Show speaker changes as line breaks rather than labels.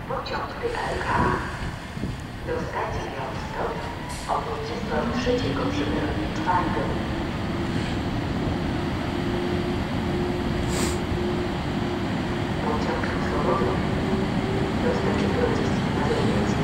Pociąg PLK do stacji Białystok obróć z toru trzeciego przy peronie czwartym. Pociąg Słowodowy do stacji Procesji Mazowieckiej.